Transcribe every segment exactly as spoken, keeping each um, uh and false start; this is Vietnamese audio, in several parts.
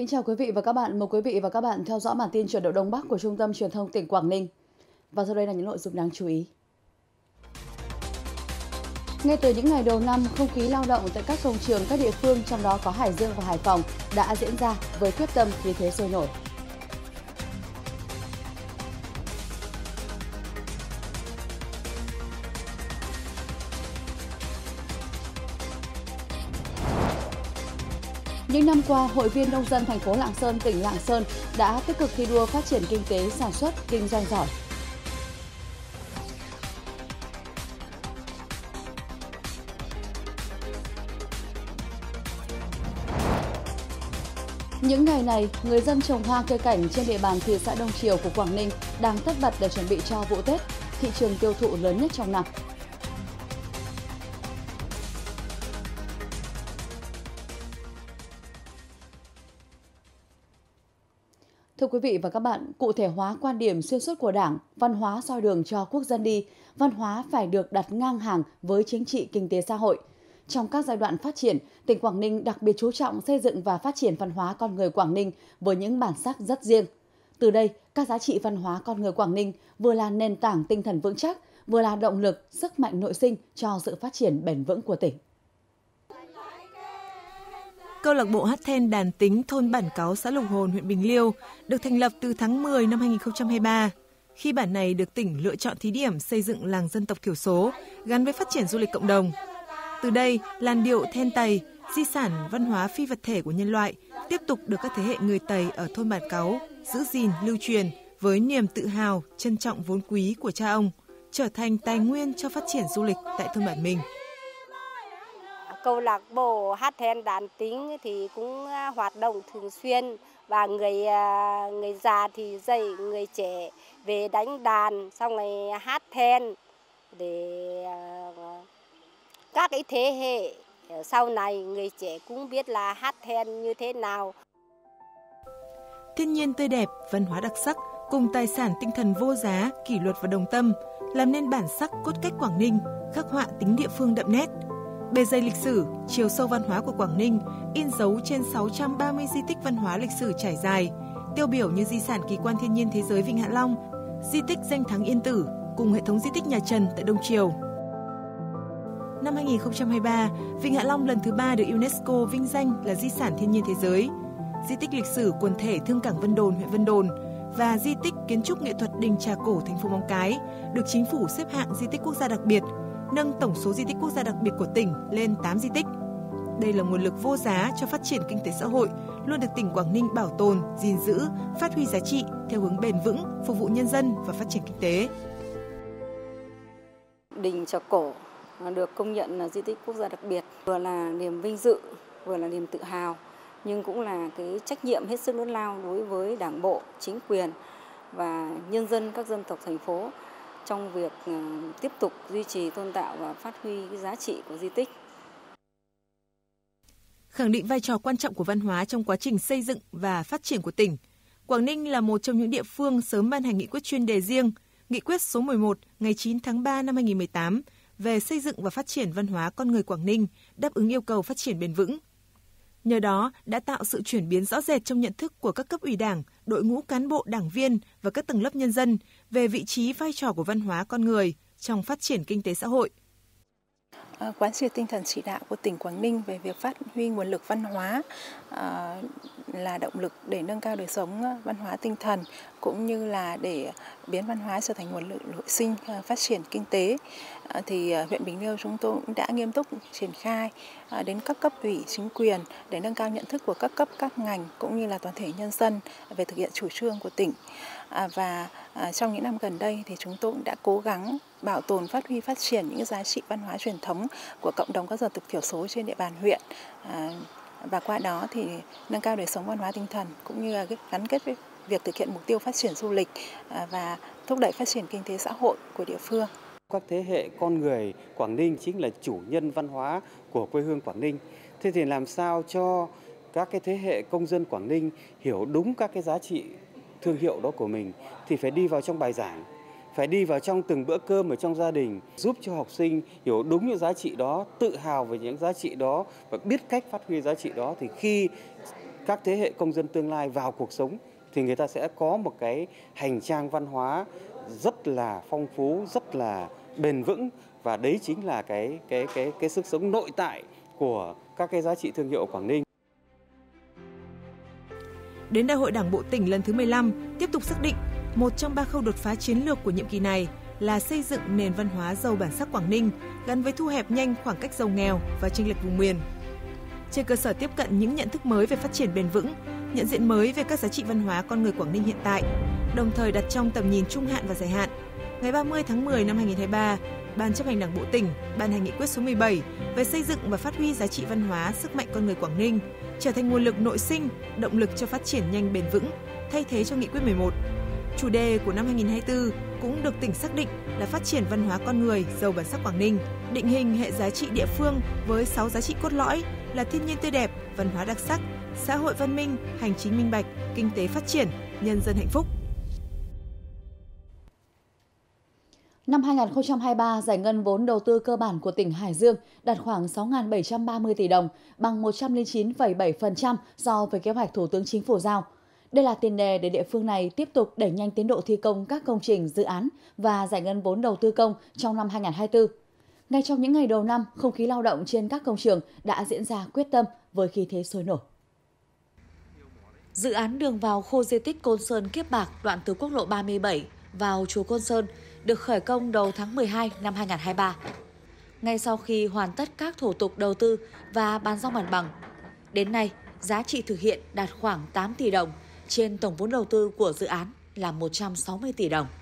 Kính chào quý vị và các bạn. Mời quý vị và các bạn theo dõi bản tin chuyển động Đông Bắc của Trung tâm Truyền thông tỉnh Quảng Ninh. Và sau đây là những nội dung đáng chú ý. Ngay từ những ngày đầu năm, không khí lao động tại các công trường các địa phương, trong đó có Hải Dương và Hải Phòng, đã diễn ra với quyết tâm, khí thế sôi nổi. Những năm qua, Hội viên nông dân thành phố Lạng Sơn, tỉnh Lạng Sơn đã tích cực thi đua phát triển kinh tế, sản xuất, kinh doanh giỏi. Những ngày này, người dân trồng hoa cây cảnh trên địa bàn thị xã Đông Triều của Quảng Ninh đang tất bật để chuẩn bị cho vụ Tết, thị trường tiêu thụ lớn nhất trong năm. Thưa quý vị và các bạn, cụ thể hóa quan điểm xuyên suốt của Đảng, văn hóa soi đường cho quốc dân đi, văn hóa phải được đặt ngang hàng với chính trị, kinh tế xã hội. Trong các giai đoạn phát triển, tỉnh Quảng Ninh đặc biệt chú trọng xây dựng và phát triển văn hóa con người Quảng Ninh với những bản sắc rất riêng. Từ đây, các giá trị văn hóa con người Quảng Ninh vừa là nền tảng tinh thần vững chắc, vừa là động lực, sức mạnh nội sinh cho sự phát triển bền vững của tỉnh. Câu lạc bộ hát then đàn tính thôn Bản Cáu, xã Lục Hồn, huyện Bình Liêu được thành lập từ tháng mười năm hai nghìn không trăm hai mươi ba. Khi bản này được tỉnh lựa chọn thí điểm xây dựng làng dân tộc thiểu số gắn với phát triển du lịch cộng đồng. Từ đây, làn điệu then Tày, di sản văn hóa phi vật thể của nhân loại, tiếp tục được các thế hệ người Tày ở thôn Bản Cáu giữ gìn lưu truyền với niềm tự hào, trân trọng vốn quý của cha ông, trở thành tài nguyên cho phát triển du lịch tại thôn bản mình. Câu lạc bộ hát then đàn tính thì cũng hoạt động thường xuyên, và người người già thì dạy người trẻ về đánh đàn, xong rồi hát then để các cái thế hệ sau này người trẻ cũng biết là hát then như thế nào. Thiên nhiên tươi đẹp, văn hóa đặc sắc cùng tài sản tinh thần vô giá, kỷ luật và đồng tâm làm nên bản sắc cốt cách Quảng Ninh, khắc họa tính địa phương đậm nét. Bề dày lịch sử, chiều sâu văn hóa của Quảng Ninh in dấu trên sáu trăm ba mươi di tích văn hóa lịch sử trải dài, tiêu biểu như di sản kỳ quan thiên nhiên thế giới Vịnh Hạ Long, di tích danh thắng Yên Tử cùng hệ thống di tích nhà Trần tại Đông Triều. Năm hai nghìn không trăm hai mươi ba, Vịnh Hạ Long lần thứ ba được UNESCO vinh danh là di sản thiên nhiên thế giới. Di tích lịch sử quần thể Thương cảng Vân Đồn, huyện Vân Đồn và di tích kiến trúc nghệ thuật Đình Trà Cổ, thành phố Móng Cái được chính phủ xếp hạng di tích quốc gia đặc biệt, nâng tổng số di tích quốc gia đặc biệt của tỉnh lên tám di tích. Đây là nguồn lực vô giá cho phát triển kinh tế xã hội, luôn được tỉnh Quảng Ninh bảo tồn, gìn giữ, phát huy giá trị theo hướng bền vững, phục vụ nhân dân và phát triển kinh tế. Đình Trà Cổ được công nhận là di tích quốc gia đặc biệt, vừa là niềm vinh dự, vừa là niềm tự hào, nhưng cũng là cái trách nhiệm hết sức lớn lao đối với Đảng bộ, chính quyền và nhân dân các dân tộc thành phố trong việc tiếp tục duy trì, tôn tạo và phát huy cái giá trị của di tích. Khẳng định vai trò quan trọng của văn hóa trong quá trình xây dựng và phát triển của tỉnh, Quảng Ninh là một trong những địa phương sớm ban hành nghị quyết chuyên đề riêng, nghị quyết số mười một ngày chín tháng ba năm hai nghìn không trăm mười tám về xây dựng và phát triển văn hóa con người Quảng Ninh đáp ứng yêu cầu phát triển bền vững. Nhờ đó đã tạo sự chuyển biến rõ rệt trong nhận thức của các cấp ủy Đảng, đội ngũ cán bộ, đảng viên và các tầng lớp nhân dân về vị trí vai trò của văn hóa con người trong phát triển kinh tế xã hội. Quán triệt tinh thần chỉ đạo của tỉnh Quảng Ninh về việc phát huy nguồn lực văn hóa à, là động lực để nâng cao đời sống văn hóa tinh thần, cũng như là để biến văn hóa trở thành nguồn lực nội sinh phát triển kinh tế. À, thì huyện Bình Liêu chúng tôi cũng đã nghiêm túc triển khai à, đến các cấp ủy chính quyền để nâng cao nhận thức của các cấp, các ngành cũng như là toàn thể nhân dân về thực hiện chủ trương của tỉnh. À, và à, trong những năm gần đây thì chúng tôi cũng đã cố gắng bảo tồn, phát huy, phát triển những giá trị văn hóa truyền thống của cộng đồng các dân tộc thiểu số trên địa bàn huyện, à, và qua đó thì nâng cao đời sống văn hóa tinh thần cũng như là gắn kết với việc thực hiện mục tiêu phát triển du lịch à, và thúc đẩy phát triển kinh tế xã hội của địa phương. Các thế hệ con người Quảng Ninh chính là chủ nhân văn hóa của quê hương Quảng Ninh. Thế thì làm sao cho các cái thế hệ công dân Quảng Ninh hiểu đúng các cái giá trị thương hiệu đó của mình thì phải đi vào trong bài giảng, phải đi vào trong từng bữa cơm ở trong gia đình, giúp cho học sinh hiểu đúng những giá trị đó, tự hào về những giá trị đó và biết cách phát huy giá trị đó, thì khi các thế hệ công dân tương lai vào cuộc sống thì người ta sẽ có một cái hành trang văn hóa rất là phong phú, rất là bền vững, và đấy chính là cái cái cái cái sức sống nội tại của các cái giá trị thương hiệu Quảng Ninh. Đến Đại hội Đảng bộ tỉnh lần thứ mười lăm, tiếp tục xác định một trong ba khâu đột phá chiến lược của nhiệm kỳ này là xây dựng nền văn hóa giàu bản sắc Quảng Ninh gắn với thu hẹp nhanh khoảng cách giàu nghèo và chênh lệch vùng miền. Trên cơ sở tiếp cận những nhận thức mới về phát triển bền vững, nhận diện mới về các giá trị văn hóa con người Quảng Ninh hiện tại, đồng thời đặt trong tầm nhìn trung hạn và dài hạn, ngày ba mươi tháng mười năm hai nghìn không trăm hai mươi ba, Ban chấp hành Đảng bộ tỉnh ban hành nghị quyết số mười bảy về xây dựng và phát huy giá trị văn hóa, sức mạnh con người Quảng Ninh trở thành nguồn lực nội sinh, động lực cho phát triển nhanh bền vững, thay thế cho nghị quyết mười một. Chủ đề của năm hai nghìn không trăm hai mươi tư cũng được tỉnh xác định là phát triển văn hóa con người giàu bản sắc Quảng Ninh, định hình hệ giá trị địa phương với sáu giá trị cốt lõi là thiên nhiên tươi đẹp, văn hóa đặc sắc, xã hội văn minh, hành chính minh bạch, kinh tế phát triển, nhân dân hạnh phúc. Năm hai nghìn không trăm hai mươi ba, giải ngân vốn đầu tư cơ bản của tỉnh Hải Dương đạt khoảng sáu nghìn bảy trăm ba mươi tỷ đồng, bằng một trăm lẻ chín phẩy bảy phần trăm so với kế hoạch Thủ tướng Chính phủ giao. Đây là tiền đề để địa phương này tiếp tục đẩy nhanh tiến độ thi công các công trình, dự án và giải ngân vốn đầu tư công trong năm hai nghìn không trăm hai mươi tư. Ngay trong những ngày đầu năm, không khí lao động trên các công trường đã diễn ra quyết tâm với khí thế sôi nổi. Dự án đường vào khu di tích Côn Sơn Kiếp Bạc đoạn từ quốc lộ ba mươi bảy vào chùa Côn Sơn được khởi công đầu tháng mười hai năm hai nghìn không trăm hai mươi ba. Ngay sau khi hoàn tất các thủ tục đầu tư và bàn giao mặt bằng, đến nay giá trị thực hiện đạt khoảng tám tỷ đồng trên tổng vốn đầu tư của dự án là một trăm sáu mươi tỷ đồng.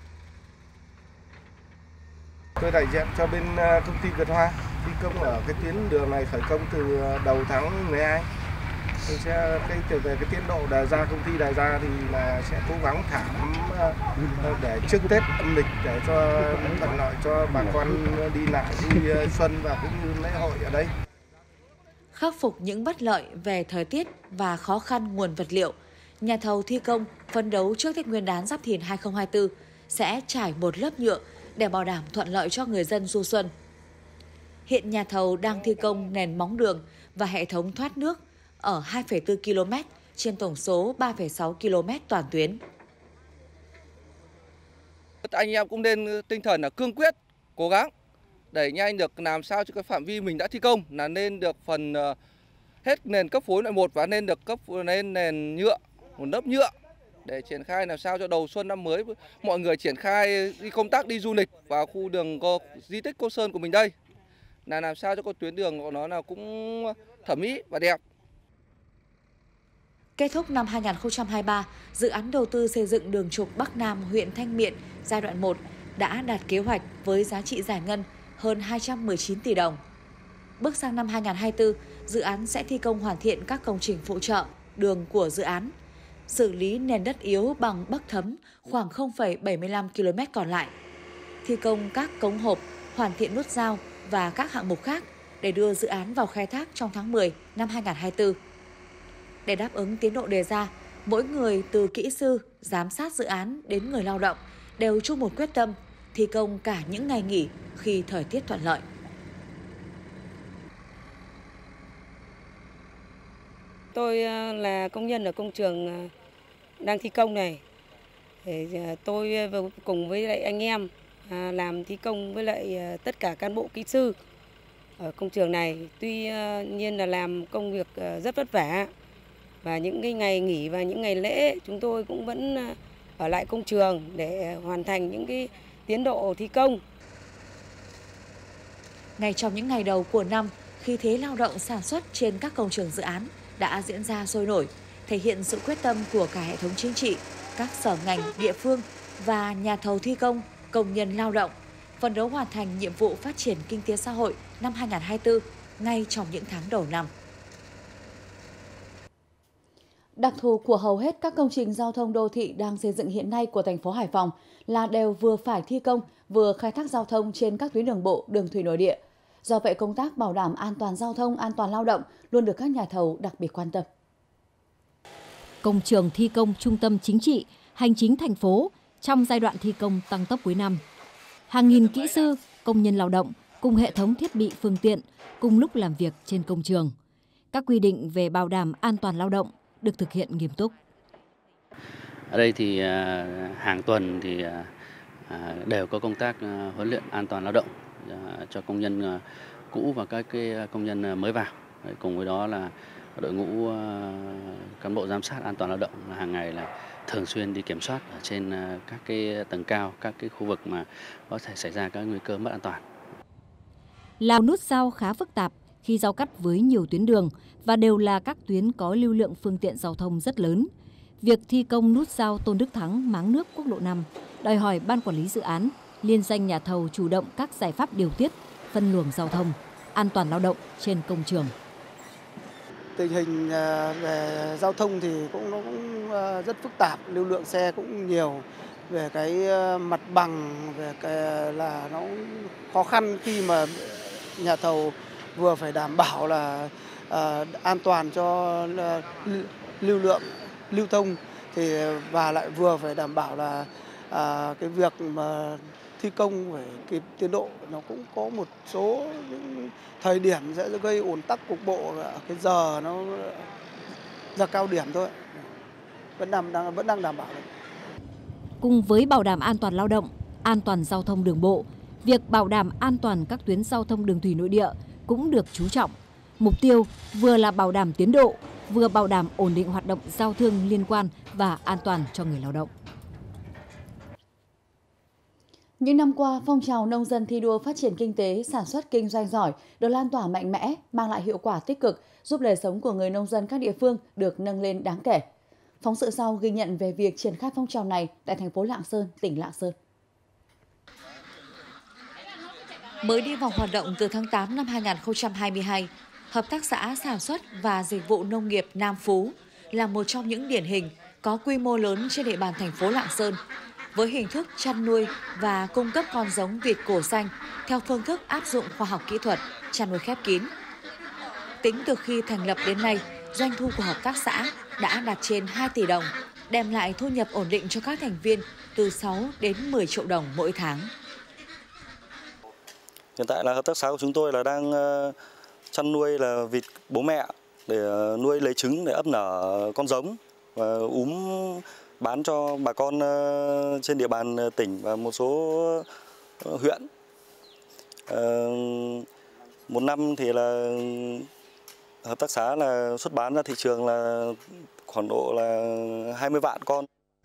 Tôi đại diện cho bên công ty Việt Hoa thi công ở cái tuyến đường này, khởi công từ đầu tháng mười hai. Tôi sẽ cái về cái tiến độ đề ra, công ty đề ra thì là sẽ cố gắng thảm để trước Tết âm lịch để cho thuận lợi cho bà con đi lại vui xuân và cũng như lễ hội ở đây. Khắc phục những bất lợi về thời tiết và khó khăn nguồn vật liệu, nhà thầu thi công phấn đấu trước Tết Nguyên đán Giáp Thìn hai nghìn không trăm hai mươi tư sẽ trải một lớp nhựa để bảo đảm thuận lợi cho người dân du xuân. Hiện nhà thầu đang thi công nền móng đường và hệ thống thoát nước ở hai phẩy bốn ki lô mét trên tổng số ba phẩy sáu ki lô mét toàn tuyến. Anh em cũng nên tinh thần là cương quyết, cố gắng đẩy nhanh được làm sao cho cái phạm vi mình đã thi công là nên được phần hết nền cấp phối loại một và nên được cấp nên nền nhựa, một lớp nhựa để triển khai làm sao cho đầu xuân năm mới mọi người triển khai đi công tác đi du lịch vào khu đường di tích Côn Sơn của mình đây là làm sao cho con tuyến đường của nó là cũng thẩm mỹ và đẹp. Kết thúc năm hai nghìn không trăm hai mươi ba, dự án đầu tư xây dựng đường trục Bắc Nam huyện Thanh Miện giai đoạn một đã đạt kế hoạch với giá trị giải ngân hơn hai trăm mười chín tỷ đồng. Bước sang năm hai nghìn không trăm hai mươi tư, dự án sẽ thi công hoàn thiện các công trình phụ trợ, đường của dự án, xử lý nền đất yếu bằng bắc thấm khoảng không phẩy bảy mươi lăm ki lô mét còn lại, thi công các cống hộp, hoàn thiện nút giao và các hạng mục khác để đưa dự án vào khai thác trong tháng mười năm hai nghìn không trăm hai mươi tư. Để đáp ứng tiến độ đề ra, mỗi người từ kỹ sư, giám sát dự án đến người lao động đều chung một quyết tâm thi công cả những ngày nghỉ khi thời tiết thuận lợi. Tôi là công nhân ở công trường đang thi công này. Tôi cùng với lại anh em làm thi công với lại tất cả cán bộ kỹ sư ở công trường này. Tuy nhiên là làm công việc rất vất vả. Và những cái ngày nghỉ và những ngày lễ chúng tôi cũng vẫn ở lại công trường để hoàn thành những cái tiến độ thi công. Ngay trong những ngày đầu của năm, khi thế lao động sản xuất trên các công trường dự án đã diễn ra sôi nổi, thể hiện sự quyết tâm của cả hệ thống chính trị, các sở ngành, địa phương và nhà thầu thi công, công nhân lao động, phấn đấu hoàn thành nhiệm vụ phát triển kinh tế xã hội năm hai nghìn không trăm hai mươi tư ngay trong những tháng đầu năm. Đặc thù của hầu hết các công trình giao thông đô thị đang xây dựng hiện nay của thành phố Hải Phòng là đều vừa phải thi công, vừa khai thác giao thông trên các tuyến đường bộ, đường thủy nội địa. Do vậy, công tác bảo đảm an toàn giao thông, an toàn lao động luôn được các nhà thầu đặc biệt quan tâm. Công trường thi công trung tâm chính trị, hành chính thành phố trong giai đoạn thi công tăng tốc cuối năm. Hàng nghìn kỹ sư, công nhân lao động cùng hệ thống thiết bị phương tiện cùng lúc làm việc trên công trường. Các quy định về bảo đảm an toàn lao động được thực hiện nghiêm túc. Ở đây thì hàng tuần thì đều có công tác huấn luyện an toàn lao động cho công nhân cũ và các cái công nhân mới vào. Cùng với đó là đội ngũ cán bộ giám sát an toàn lao động hàng ngày là thường xuyên đi kiểm soát ở trên các cái tầng cao, các cái khu vực mà có thể xảy ra các nguy cơ mất an toàn. Làm nút giao khá phức tạp khi giao cắt với nhiều tuyến đường và đều là các tuyến có lưu lượng phương tiện giao thông rất lớn. Việc thi công nút giao Tôn Đức Thắng, Máng Nước, quốc lộ năm đòi hỏi ban quản lý dự án, liên danh nhà thầu chủ động các giải pháp điều tiết, phân luồng giao thông, an toàn lao động trên công trường. Tình hình về giao thông thì cũng nó cũng rất phức tạp, lưu lượng xe cũng nhiều, về cái mặt bằng, về cái là nó khó khăn khi mà nhà thầu vừa phải đảm bảo là uh, an toàn cho uh, lưu lượng lưu thông thì và lại vừa phải đảm bảo là uh, cái việc mà thi công phải kịp tiến độ. Nó cũng có một số những thời điểm sẽ gây ùn tắc cục bộ ở cái giờ nó giờ cao điểm thôi, vẫn đang, đang vẫn đang đảm bảo được. Cùng với bảo đảm an toàn lao động, an toàn giao thông đường bộ, việc bảo đảm an toàn các tuyến giao thông đường thủy nội địa cũng được chú trọng. Mục tiêu vừa là bảo đảm tiến độ, vừa bảo đảm ổn định hoạt động giao thương liên quan và an toàn cho người lao động. Những năm qua, phong trào nông dân thi đua phát triển kinh tế, sản xuất kinh doanh giỏi được lan tỏa mạnh mẽ, mang lại hiệu quả tích cực, giúp đời sống của người nông dân các địa phương được nâng lên đáng kể. Phóng sự sau ghi nhận về việc triển khai phong trào này tại thành phố Lạng Sơn, tỉnh Lạng Sơn. Mới đi vào hoạt động từ tháng tám năm hai nghìn không trăm hai mươi hai, Hợp tác xã Sản xuất và Dịch vụ Nông nghiệp Nam Phú là một trong những điển hình có quy mô lớn trên địa bàn thành phố Lạng Sơn, với hình thức chăn nuôi và cung cấp con giống vịt cổ xanh theo phương thức áp dụng khoa học kỹ thuật, chăn nuôi khép kín. Tính từ khi thành lập đến nay, doanh thu của hợp tác xã đã đạt trên hai tỷ đồng, đem lại thu nhập ổn định cho các thành viên từ sáu đến mười triệu đồng mỗi tháng. Hiện tại là hợp tác xã của chúng tôi là đang chăn nuôi là vịt bố mẹ để nuôi lấy trứng để ấp nở con giống và úm bán cho bà con trên địa bàn tỉnh và một số huyện. Một năm thì là hợp tác xã là xuất bán ra thị trường là khoảng độ là hai mươi vạn con.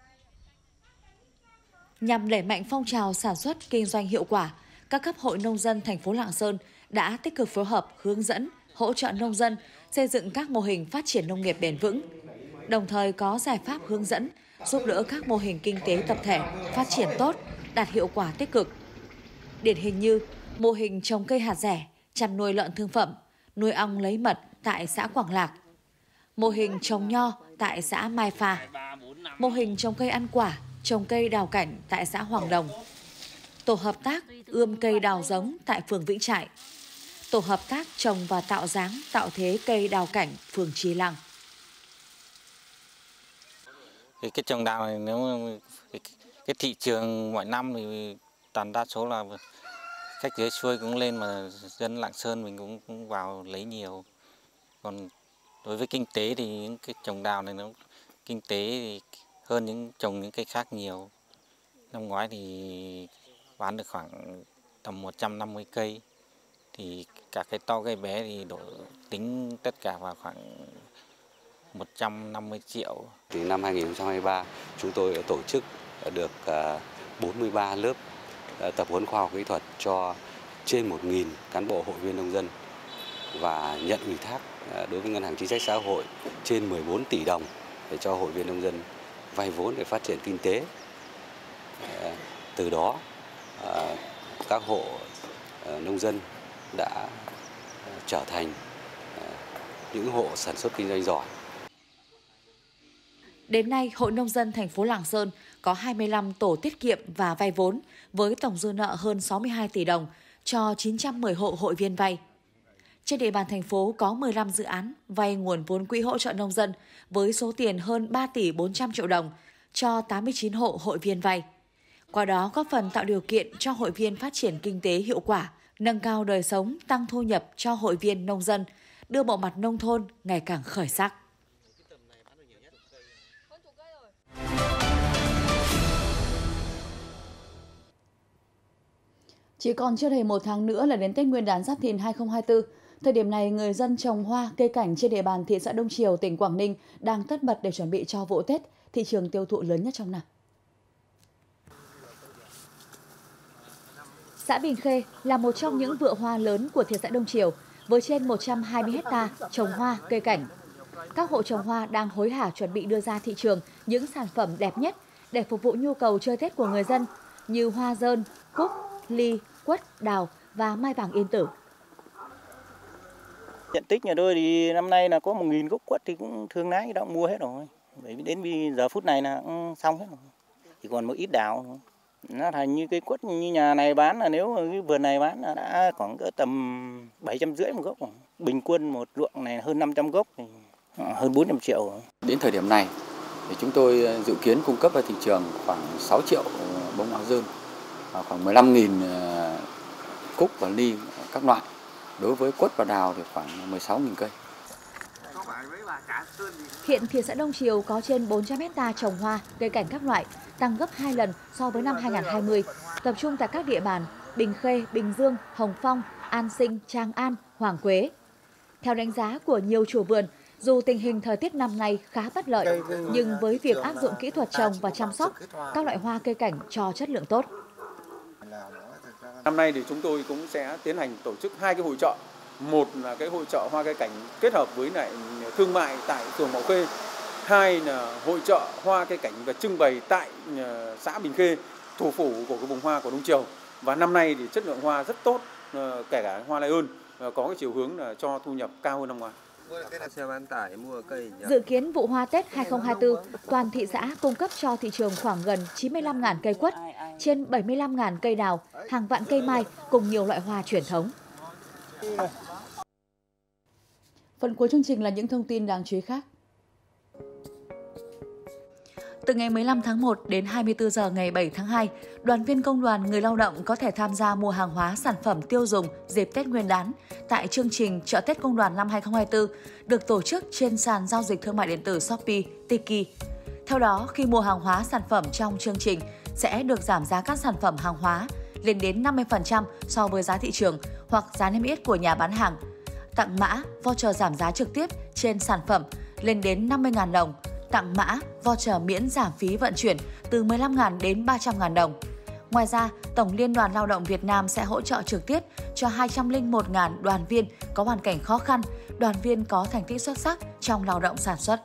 Nhằm đẩy mạnh phong trào sản xuất kinh doanh hiệu quả, các cấp hội nông dân thành phố Lạng Sơn đã tích cực phối hợp, hướng dẫn, hỗ trợ nông dân xây dựng các mô hình phát triển nông nghiệp bền vững, đồng thời có giải pháp hướng dẫn giúp đỡ các mô hình kinh tế tập thể phát triển tốt, đạt hiệu quả tích cực. Điển hình như mô hình trồng cây hạt rẻ, chăn nuôi lợn thương phẩm, nuôi ong lấy mật tại xã Quảng Lạc, mô hình trồng nho tại xã Mai Pha, mô hình trồng cây ăn quả, trồng cây đào cảnh tại xã Hoàng Đồng, tổ hợp tác ươm cây đào giống tại phường Vĩnh Trại, tổ hợp tác trồng và tạo dáng tạo thế cây đào cảnh phường Chi Lăng. Cái, cái trồng đào này nếu cái, cái thị trường mọi năm thì toàn đa số là khách dưới xuôi cũng lên mà dân Lạng Sơn mình cũng, cũng vào lấy nhiều. Còn đối với kinh tế thì những cái trồng đào này nó kinh tế thì hơn những trồng những cây khác nhiều. Năm ngoái thì bán được khoảng tầm một trăm năm mươi cây, thì cả cây to cây bé thì đổ tính tất cả vào khoảng một trăm năm mươi triệu. Thì năm hai nghìn không trăm hai mươi ba chúng tôi đã tổ chức được bốn mươi ba lớp tập huấn khoa học kỹ thuật cho trên một nghìn cán bộ hội viên nông dân và nhận ủy thác đối với Ngân hàng Chính sách Xã hội trên mười bốn tỷ đồng để cho hội viên nông dân vay vốn để phát triển kinh tế. Từ đó các hộ nông dân đã trở thành những hộ sản xuất kinh doanh giỏi. Đến nay, Hội Nông dân thành phố Lạng Sơn có hai mươi lăm tổ tiết kiệm và vay vốn với tổng dư nợ hơn sáu mươi hai tỷ đồng cho chín trăm mười hộ hội viên vay. Trên địa bàn thành phố có mười lăm dự án vay nguồn vốn quỹ hỗ trợ nông dân với số tiền hơn ba tỷ bốn trăm triệu đồng cho tám mươi chín hộ hội viên vay. Qua đó góp phần tạo điều kiện cho hội viên phát triển kinh tế hiệu quả, nâng cao đời sống, tăng thu nhập cho hội viên nông dân, đưa bộ mặt nông thôn ngày càng khởi sắc. Chỉ còn chưa đầy một tháng nữa là đến Tết Nguyên đán Giáp Thìn hai không hai tư. Thời điểm này, người dân trồng hoa, cây cảnh trên địa bàn thị xã Đông Triều, tỉnh Quảng Ninh đang tất bật để chuẩn bị cho vụ Tết, thị trường tiêu thụ lớn nhất trong năm. Xã Bình Khê là một trong những vựa hoa lớn của thị xã Đông Triều, với trên một trăm hai mươi héc ta trồng hoa, cây cảnh. Các hộ trồng hoa đang hối hả chuẩn bị đưa ra thị trường những sản phẩm đẹp nhất để phục vụ nhu cầu chơi Tết của người dân như hoa dơn, cúc, ly, quất, đào và mai vàng yên tử. Diện tích nhà tôi thì năm nay là có một nghìn gốc quất thì cũng thương lái đã mua hết rồi. Bởi vì đến bây giờ phút này là cũng xong hết rồi. Chỉ còn một ít đào. Nó thành như cây quất như nhà này bán là nếu cái vườn này bán là đã khoảng cỡ tầm bảy trăm rưỡi một gốc rồi. Bình quân một ruộng này hơn năm trăm gốc thì hơn bốn trăm triệu rồi. Đến thời điểm này thì chúng tôi dự kiến cung cấp ra thị trường khoảng sáu triệu bông hoa dơn, khoảng mười lăm nghìn cúc và ly các loại. Đối với quất và đào thì khoảng mười sáu nghìn cây. Hiện thị xã Đông Triều có trên bốn trăm héc ta trồng hoa, cây cảnh các loại, tăng gấp hai lần so với năm hai không hai không, tập trung tại các địa bàn Bình Khê, Bình Dương, Hồng Phong, An Sinh, Tràng An, Hoàng Quế. Theo đánh giá của nhiều chủ vườn, dù tình hình thời tiết năm nay khá bất lợi, nhưng với việc áp dụng kỹ thuật trồng và chăm sóc, các loại hoa cây cảnh cho chất lượng tốt. Năm nay thì chúng tôi cũng sẽ tiến hành tổ chức hai cái hội chợ. Một là cái hội chợ hoa cây cảnh kết hợp với lại thương mại tại phường Mậu Khê. Hai là hội chợ hoa cây cảnh và trưng bày tại xã Bình Khê, thủ phủ của cái vùng hoa của Đông Triều. Và năm nay thì chất lượng hoa rất tốt, kể cả hoa lai ơn, có cái chiều hướng là cho thu nhập cao hơn năm ngoái. Dự kiến vụ hoa Tết hai không hai tư, toàn thị xã cung cấp cho thị trường khoảng gần chín mươi lăm nghìn cây quất, trên bảy mươi lăm nghìn cây đào, hàng vạn cây mai cùng nhiều loại hoa truyền thống. Phần cuối chương trình là những thông tin đáng chú ý khác. Từ ngày mười lăm tháng một đến hai mươi tư giờ ngày bảy tháng hai, đoàn viên công đoàn người lao động có thể tham gia mua hàng hóa sản phẩm tiêu dùng dịp Tết Nguyên đán tại chương trình Chợ Tết Công đoàn năm hai không hai tư được tổ chức trên sàn giao dịch thương mại điện tử Shopee, Tiki. Theo đó, khi mua hàng hóa sản phẩm trong chương trình sẽ được giảm giá các sản phẩm hàng hóa lên đến năm mươi phần trăm so với giá thị trường hoặc giá niêm yết của nhà bán hàng. Tặng mã, voucher giảm giá trực tiếp trên sản phẩm lên đến năm mươi nghìn đồng. Tặng mã, voucher miễn giảm phí vận chuyển từ mười lăm nghìn đến ba trăm nghìn đồng. Ngoài ra, Tổng Liên đoàn Lao động Việt Nam sẽ hỗ trợ trực tiếp cho hai trăm lẻ một nghìn đoàn viên có hoàn cảnh khó khăn, đoàn viên có thành tích xuất sắc trong lao động sản xuất.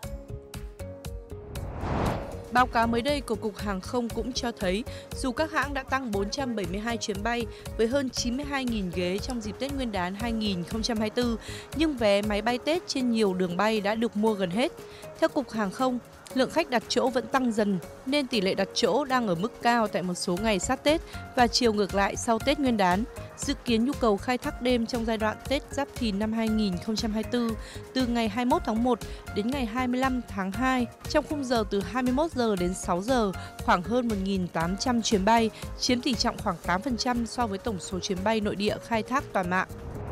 Báo cáo mới đây của Cục Hàng không cũng cho thấy, dù các hãng đã tăng bốn trăm bảy mươi hai chuyến bay với hơn chín mươi hai nghìn ghế trong dịp Tết Nguyên đán hai không hai tư, nhưng vé máy bay Tết trên nhiều đường bay đã được mua gần hết. Theo Cục Hàng không, lượng khách đặt chỗ vẫn tăng dần nên tỷ lệ đặt chỗ đang ở mức cao tại một số ngày sát Tết và chiều ngược lại sau Tết Nguyên đán. Dự kiến nhu cầu khai thác đêm trong giai đoạn Tết Giáp Thìn năm hai không hai tư từ ngày hai mươi mốt tháng một đến ngày hai mươi lăm tháng hai trong khung giờ từ hai mươi mốt giờ đến sáu giờ, khoảng hơn một nghìn tám trăm chuyến bay, chiếm tỷ trọng khoảng tám phần trăm so với tổng số chuyến bay nội địa khai thác toàn mạng.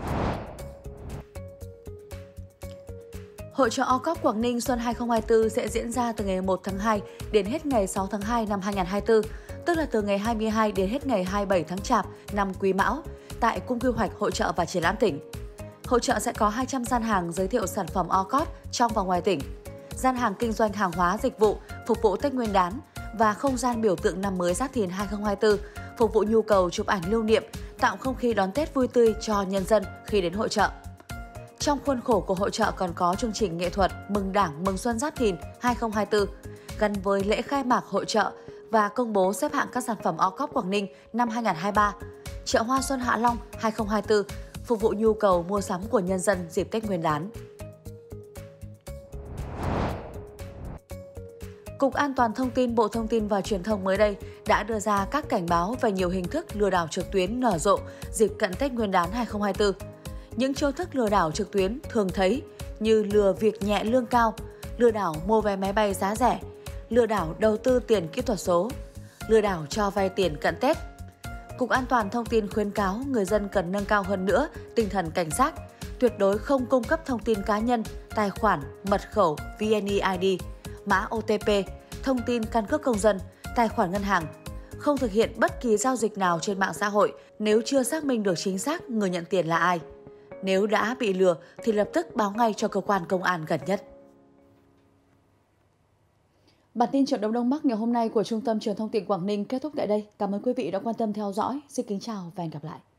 Hội chợ o cốp Quảng Ninh Xuân hai không hai tư sẽ diễn ra từ ngày một tháng hai đến hết ngày sáu tháng hai năm hai không hai tư, tức là từ ngày hai mươi hai đến hết ngày hai mươi bảy tháng Chạp năm Quý Mão, tại Cung Quy hoạch Hội chợ và Triển lãm tỉnh. Hội chợ sẽ có hai trăm gian hàng giới thiệu sản phẩm o cốp trong và ngoài tỉnh, gian hàng kinh doanh hàng hóa dịch vụ phục vụ Tết Nguyên đán và không gian biểu tượng năm mới Giáp Thìn hai không hai tư phục vụ nhu cầu chụp ảnh lưu niệm, tạo không khí đón Tết vui tươi cho nhân dân khi đến hội chợ. Trong khuôn khổ của hội chợ còn có chương trình nghệ thuật Mừng Đảng Mừng Xuân Giáp Thìn hai không hai tư gắn với lễ khai mạc hội chợ và công bố xếp hạng các sản phẩm o cốp Quảng Ninh năm hai không hai ba, chợ Hoa Xuân Hạ Long hai không hai tư phục vụ nhu cầu mua sắm của nhân dân dịp Tết Nguyên đán. Cục An toàn Thông tin Bộ Thông tin và Truyền thông mới đây đã đưa ra các cảnh báo về nhiều hình thức lừa đảo trực tuyến nở rộ dịp cận Tết Nguyên đán hai không hai tư. Những chiêu thức lừa đảo trực tuyến thường thấy như lừa việc nhẹ lương cao, lừa đảo mua vé máy bay giá rẻ, lừa đảo đầu tư tiền kỹ thuật số, lừa đảo cho vay tiền cận Tết. Cục An toàn Thông tin khuyến cáo người dân cần nâng cao hơn nữa tinh thần cảnh giác, tuyệt đối không cung cấp thông tin cá nhân, tài khoản, mật khẩu vê en e i đê, mã ô tê pê, thông tin căn cước công dân, tài khoản ngân hàng. không thực hiện bất kỳ giao dịch nào trên mạng xã hội nếu chưa xác minh được chính xác người nhận tiền là ai. Nếu đã bị lừa thì lập tức báo ngay cho cơ quan công an gần nhất. Bản tin Chuyển động Đông Bắc ngày hôm nay của Trung tâm Truyền thông tỉnh Quảng Ninh kết thúc tại đây. Cảm ơn quý vị đã quan tâm theo dõi. Xin kính chào và hẹn gặp lại.